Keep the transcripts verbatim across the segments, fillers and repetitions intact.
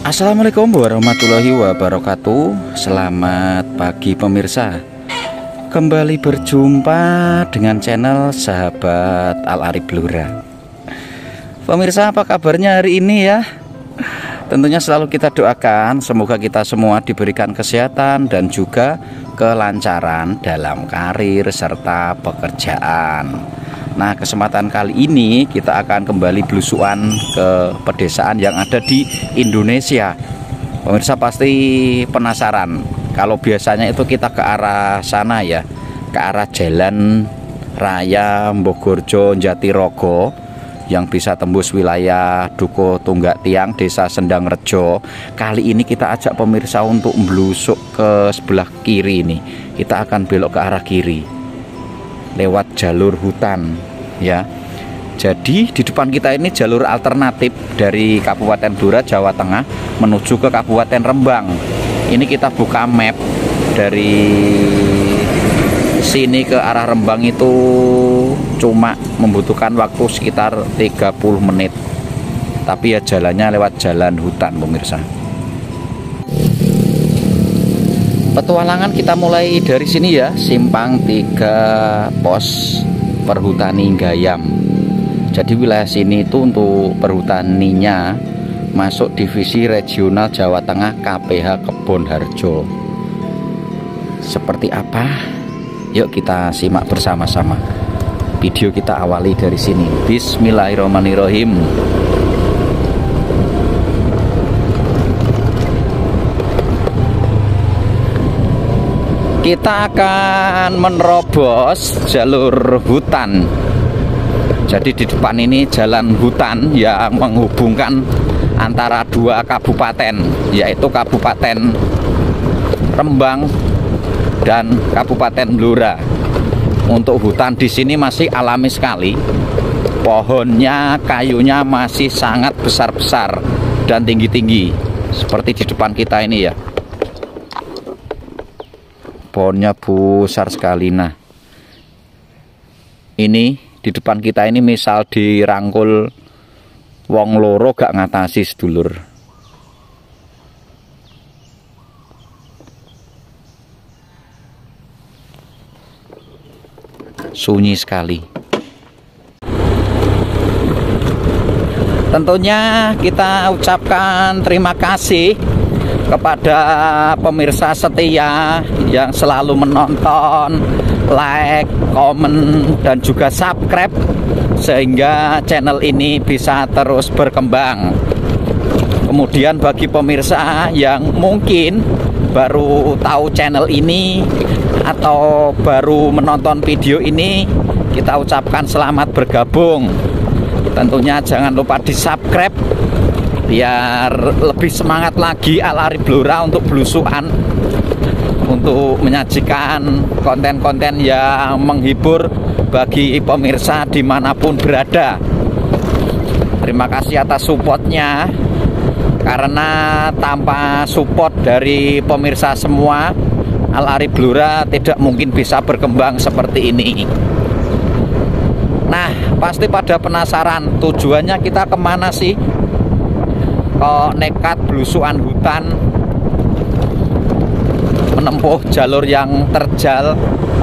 Assalamualaikum warahmatullahi wabarakatuh. Selamat pagi pemirsa. Kembali berjumpa dengan channel Sahabat Al Arif Blora. Pemirsa, apa kabarnya hari ini ya? Tentunya selalu kita doakan semoga kita semua diberikan kesehatan dan juga kelancaran dalam karir serta pekerjaan. Nah, kesempatan kali ini kita akan kembali belusuan ke pedesaan yang ada di Indonesia. Pemirsa pasti penasaran. Kalau biasanya itu kita ke arah sana ya, ke arah jalan raya Mbogorjo Jatirogo yang bisa tembus wilayah Duko Tunggak Tiang, Desa Sendang Rejo. Kali ini kita ajak pemirsa untuk belusuk ke sebelah kiri ini. Kita akan belok ke arah kiri lewat jalur hutan ya. Jadi di depan kita ini jalur alternatif dari Kabupaten Blora, Jawa Tengah menuju ke Kabupaten Rembang. Ini kita buka map dari sini ke arah Rembang itu cuma membutuhkan waktu sekitar tiga puluh menit. Tapi ya jalannya lewat jalan hutan pemirsa. Petualangan kita mulai dari sini ya, Simpang tiga Pos Perhutani Gayam. Jadi wilayah sini itu untuk perhutaninya masuk divisi regional Jawa Tengah K P H Kebon Harjo. Seperti apa? Yuk kita simak bersama-sama. Video kita awali dari sini. Bismillahirrahmanirrahim. Kita akan menerobos jalur hutan. Jadi di depan ini jalan hutan yang menghubungkan antara dua kabupaten, yaitu Kabupaten Rembang dan Kabupaten Blora. Untuk hutan di sini masih alami sekali. Pohonnya, kayunya masih sangat besar-besar dan tinggi-tinggi. Seperti di depan kita ini ya. Pohonnya besar sekali. Nah, ini di depan kita ini misal dirangkul wong loro gak ngatasi sedulur. Sunyi sekali. Tentunya kita ucapkan terima kasih kepada pemirsa setia yang selalu menonton, like, komen, dan juga subscribe sehingga channel ini bisa terus berkembang. Kemudian bagi pemirsa yang mungkin baru tahu channel ini atau baru menonton video ini, kita ucapkan selamat bergabung. Tentunya jangan lupa di subscribe biar lebih semangat lagi Al Arif Blora untuk belusukan, untuk menyajikan konten-konten yang menghibur bagi pemirsa dimanapun berada. Terima kasih atas supportnya, karena tanpa support dari pemirsa semua, Al Arif Blora tidak mungkin bisa berkembang seperti ini. Nah, pasti pada penasaran tujuannya kita kemana sih kok nekat belusuan hutan, menempuh jalur yang terjal.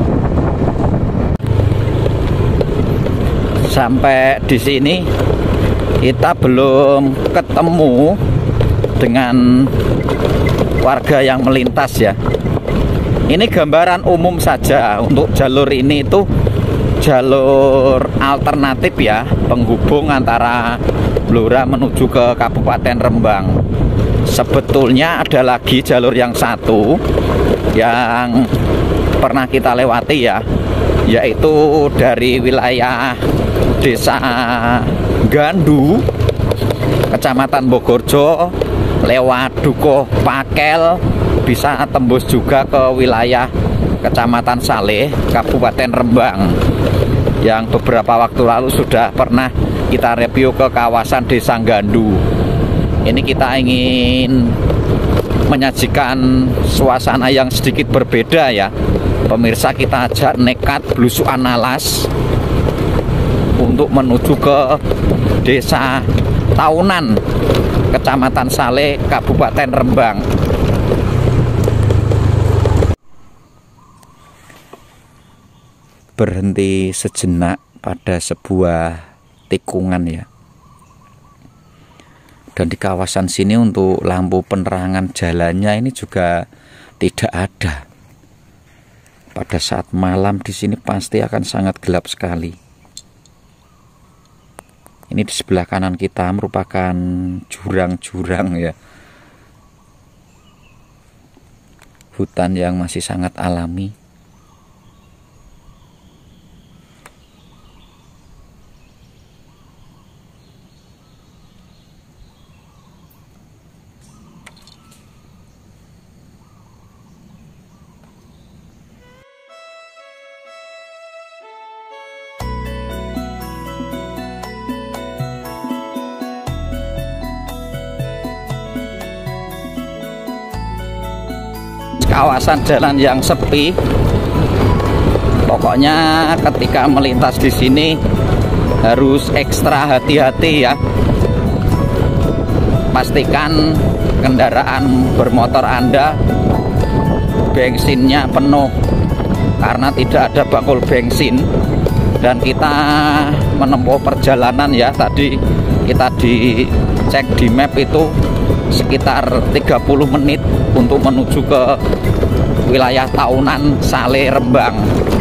Sampai di sini kita belum ketemu dengan warga yang melintas ya. Ini gambaran umum saja untuk jalur ini, itu jalur alternatif ya, penghubung antara Blora menuju ke Kabupaten Rembang. Sebetulnya ada lagi jalur yang satu yang pernah kita lewati ya, yaitu dari wilayah Desa Gandu, Kecamatan Mbogorjo, lewat Dukuh Pakel, bisa tembus juga ke wilayah Kecamatan Saleh, Kabupaten Rembang, yang beberapa waktu lalu sudah pernah kita review ke kawasan Desa Gandu. Ini kita ingin menyajikan suasana yang sedikit berbeda ya. Pemirsa, kita ajak nekat belusukan alas untuk menuju ke Desa Taunan, Kecamatan Saleh, Kabupaten Rembang. Berhenti sejenak pada sebuah tikungan ya. Dan di kawasan sini untuk lampu penerangan jalannya ini juga tidak ada. Pada saat malam di sini pasti akan sangat gelap sekali. Ini di sebelah kanan kita merupakan jurang-jurang ya. Hutan yang masih sangat alami. Kawasan jalan yang sepi. Pokoknya ketika melintas di sini harus ekstra hati-hati ya. Pastikan kendaraan bermotor Anda bensinnya penuh, karena tidak ada bakul bensin. Dan kita menempuh perjalanan ya, tadi kita dicek di map itu sekitar tiga puluh menit untuk menuju ke wilayah Taunan, Saleh, Rembang.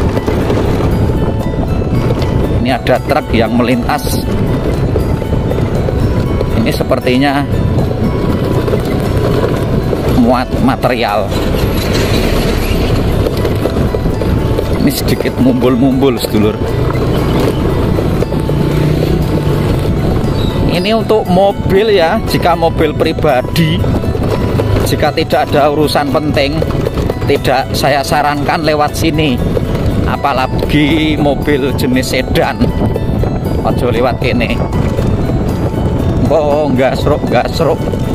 Ini ada truk yang melintas. Ini sepertinya muat material. Ini sedikit mumbul-mumbul sedulur. Ini untuk mobil ya, jika mobil pribadi, jika tidak ada urusan penting, tidak saya sarankan lewat sini. Apalagi mobil jenis sedan, ojo lewat kene. Oh, gasruk, gasruk.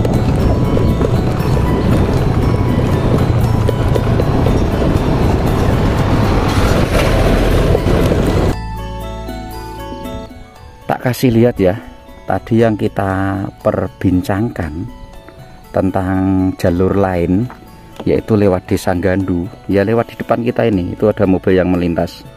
Tak kasih lihat ya. Tadi yang kita perbincangkan tentang jalur lain, yaitu lewat Desa Gandu. Ya lewat di depan kita ini, itu ada mobil yang melintas.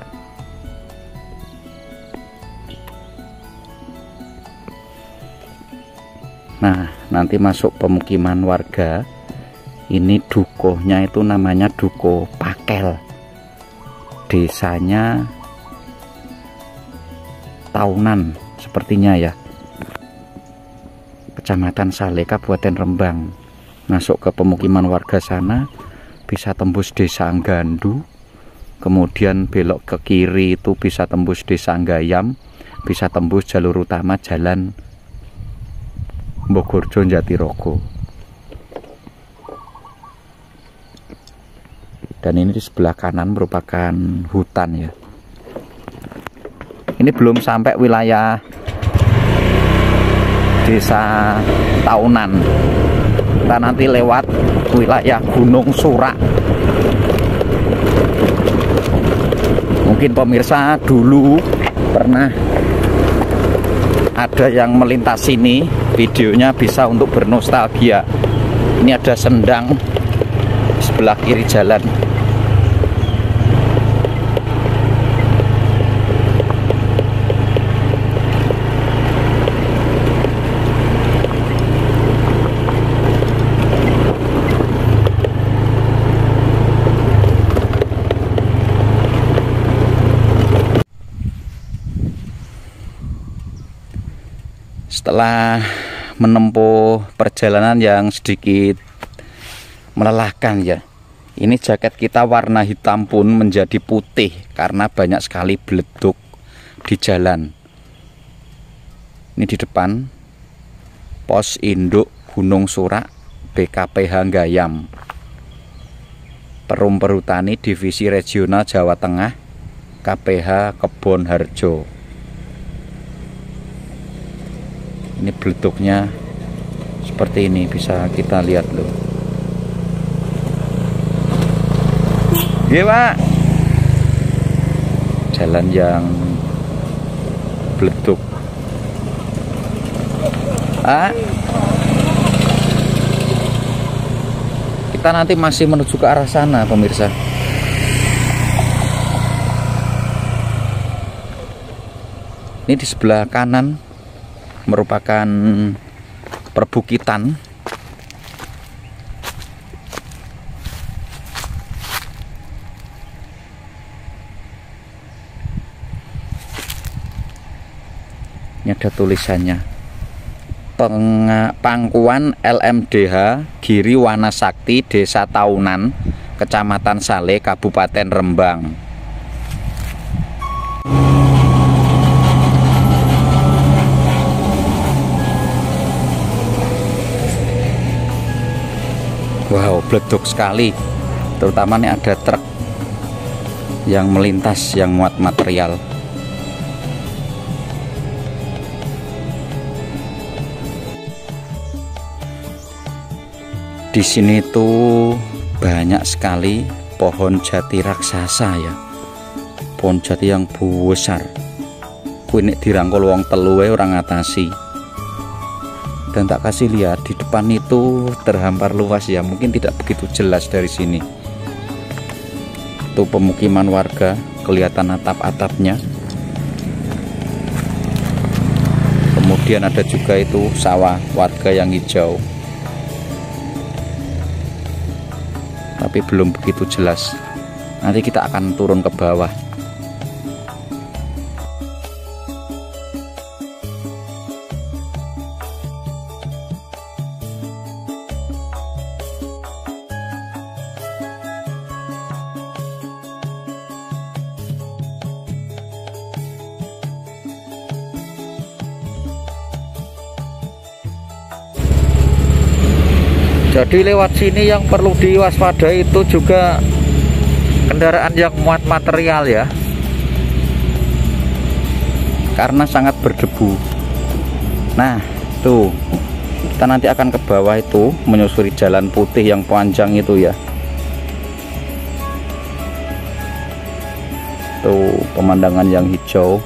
Nah, nanti masuk pemukiman warga. Ini dukuhnya itu namanya Dukuh Pakel. Desanya Taunan sepertinya ya. Kecamatan Saleh, Kabupaten Rembang. Masuk ke pemukiman warga sana, bisa tembus Desa Gandu, kemudian belok ke kiri itu bisa tembus Desa Gayam, bisa tembus jalur utama jalan Bogorjo Jatirogo. Dan ini di sebelah kanan merupakan hutan ya. Ini belum sampai wilayah Desa Taunan. Kita nanti lewat wilayah Gunung Surak. Mungkin pemirsa dulu pernah ada yang melintas sini, videonya bisa untuk bernostalgia. Ini ada sendang di sebelah kiri jalan. Setelah menempuh perjalanan yang sedikit melelahkan ya, ini jaket kita warna hitam pun menjadi putih karena banyak sekali beleduk di jalan. Ini di depan pos induk Gunung Surak B K P H Gayam, Perum Perhutani Divisi Regional Jawa Tengah K P H Kebon Harjo. Ini beleduknya seperti ini, bisa kita lihat loh. Iya Pak. Jalan yang bleduk. Ah, kita nanti masih menuju ke arah sana pemirsa. Ini di sebelah kanan merupakan perbukitan. Ini ada tulisannya, Pangkuan L M D H Giri Wanasakti Desa Taunan, Kecamatan Saleh, Kabupaten Rembang. Wow, bleduk sekali. Terutama ini ada truk yang melintas yang muat material. Di sini tuh banyak sekali pohon jati raksasa ya. Pohon jati yang besar. Kuwi nek dirangkul wong telu wae ora ngatasi. Dan tak kasih lihat di depan itu terhampar luas ya, mungkin tidak begitu jelas dari sini. Itu pemukiman warga, kelihatan atap-atapnya. Kemudian ada juga itu sawah warga yang hijau, tapi belum begitu jelas. Nanti kita akan turun ke bawah. Jadi lewat sini yang perlu diwaspadai itu juga kendaraan yang muat material ya, karena sangat berdebu. Nah tuh, kita nanti akan ke bawah itu menyusuri jalan putih yang panjang itu ya. Tuh pemandangan yang hijau.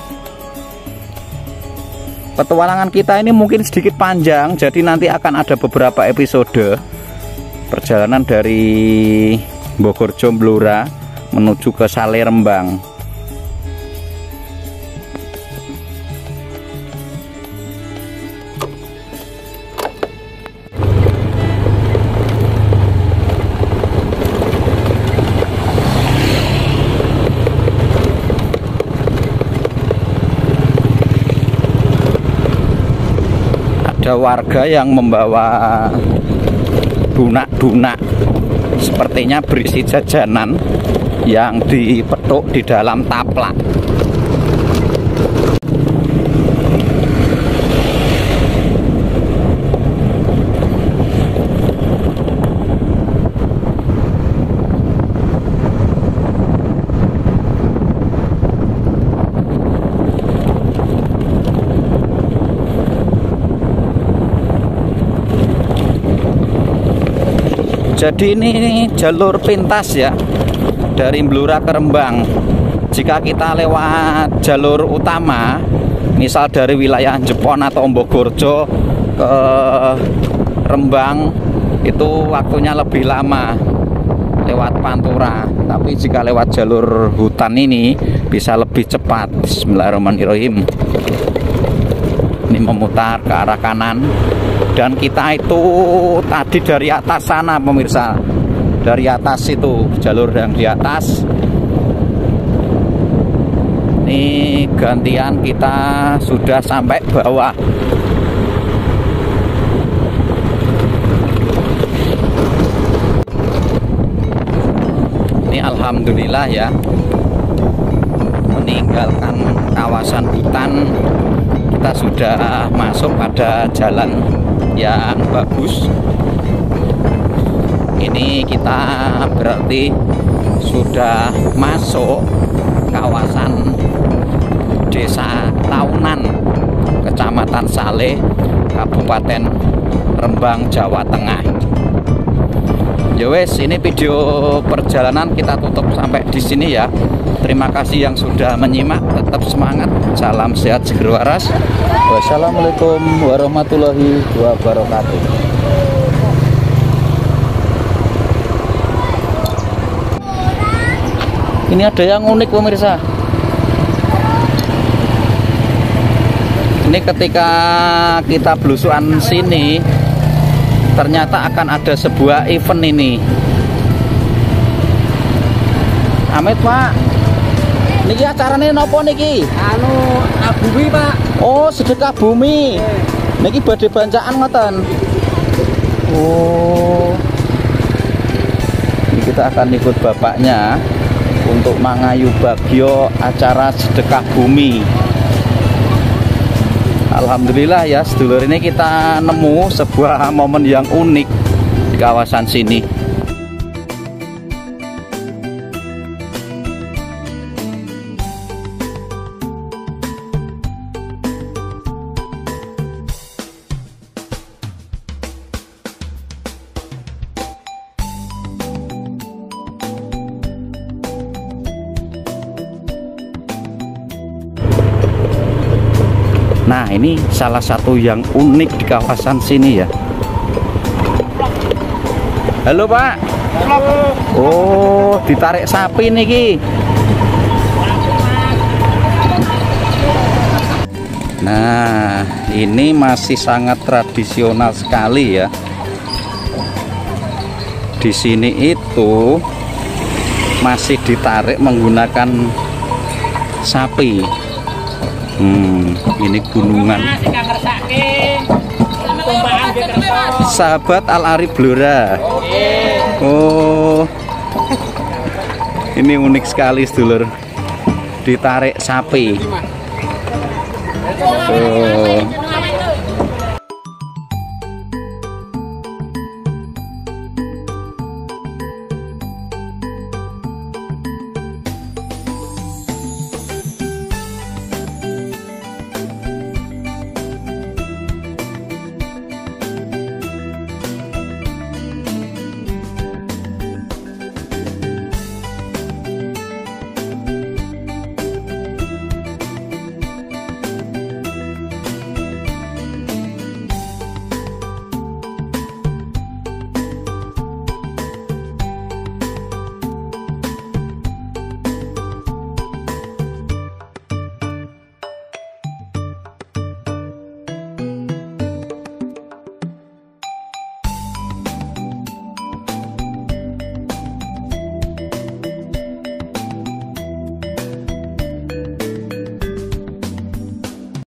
Petualangan kita ini mungkin sedikit panjang, jadi nanti akan ada beberapa episode perjalanan dari Bogorjo Blora menuju ke Saleh Rembang. Ada warga yang membawa dunak-dunak, sepertinya berisi jajanan yang dipetuk di dalam taplak. Jadi ini jalur pintas ya dari Blora ke Rembang. Jika kita lewat jalur utama, misal dari wilayah Jepon atau Bogorjo ke Rembang, itu waktunya lebih lama lewat Pantura. Tapi jika lewat jalur hutan ini bisa lebih cepat. Bismillahirrahmanirrahim. Ini memutar ke arah kanan. Dan kita itu tadi dari atas sana pemirsa, dari atas itu jalur yang di atas. Ini gantian kita sudah sampai bawah. Ini alhamdulillah ya, meninggalkan kawasan hutan, kita sudah masuk pada jalan yang bagus. Ini kita berarti sudah masuk kawasan Desa Taunan, Kecamatan Saleh, Kabupaten Rembang, Jawa Tengah. Ya wes, ini video perjalanan kita tutup sampai di sini ya. Terima kasih yang sudah menyimak. Tetap semangat. Salam sehat seger waras. Wassalamualaikum warahmatullahi wabarakatuh. Ini ada yang unik pemirsa. Ini ketika kita belusuan sini, ternyata akan ada sebuah event ini. Amit Pak, niki acarane nopo niki? Anu bumi Pak. Oh, sedekah bumi. Niki badhe bancaan ngoten. Oh, ini kita akan ikut bapaknya untuk mangayu bagyo acara sedekah bumi. Alhamdulillah ya sedulur, ini kita nemu sebuah momen yang unik di kawasan sini. Nah, ini salah satu yang unik di kawasan sini ya. Halo Pak. Oh, ditarik sapi niki. Nah, ini masih sangat tradisional sekali ya. Di sini itu masih ditarik menggunakan sapi. Hmm, ini gunungan. Sahabat Al-Arif Blora. Oh, ini unik sekali sedulur. Ditarik sapi. Oh.